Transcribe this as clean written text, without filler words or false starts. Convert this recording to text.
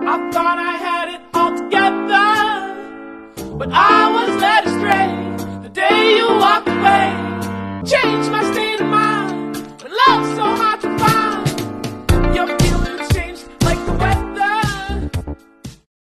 I thought I had it all together, but I was led astray the day you walked away.